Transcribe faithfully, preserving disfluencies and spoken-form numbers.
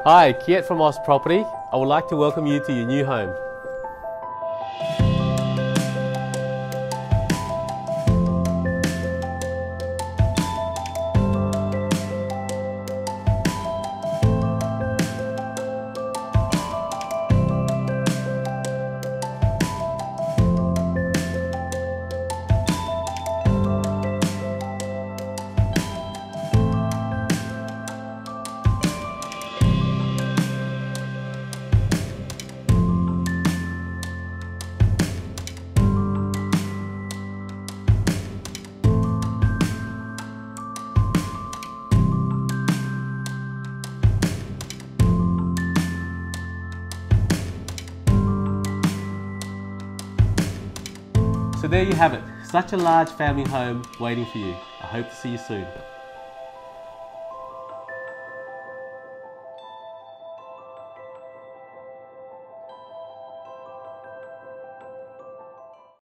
Hi, Kiet from Oz Property. I would like to welcome you to your new home. So there you have it, such a large family home waiting for you. I hope to see you soon.